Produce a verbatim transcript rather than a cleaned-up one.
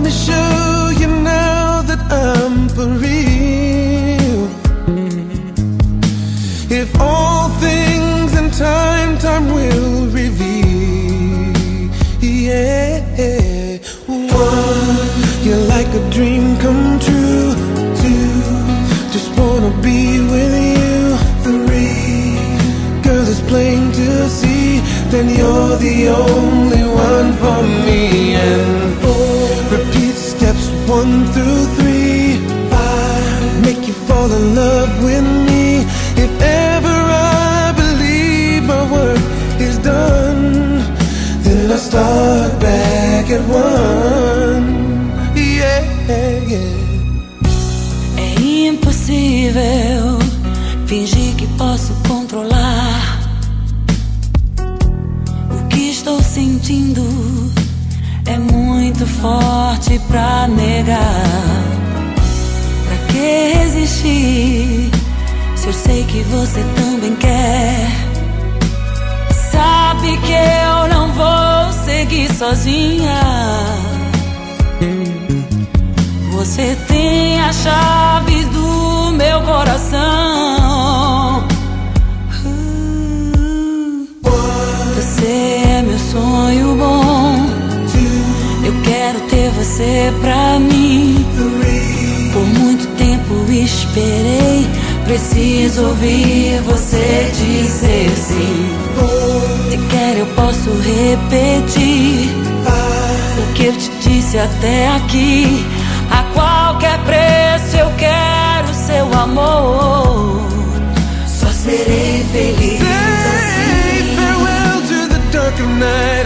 me show you now that I'm for real. If all things in time, time will reveal. Yeah. One, you're like a dream come true. Two, just wanna be with you. Three, girl, it's plain to see then you're the only one for me. And four, repeat steps one through three. Five, make you fall in love with me. If ever I believe my work is done, then I start back at one. Yeah, yeah. É impossível fingir que posso controlar o que estou sentindo. É muito forte pra negar. Pra que resistir se eu sei que você também quer? Sabe que eu não vou seguir sozinha. Você tem as chaves do meu coração. Você é meu sonho bom. Eu quero ter você pra mim. Por muito tempo esperei. Preciso ouvir você dizer sim. Se quer eu posso repetir o que eu te disse até aqui. A qualquer preço eu quero seu amor. Só serei feliz assim. Say farewell to the dark of night.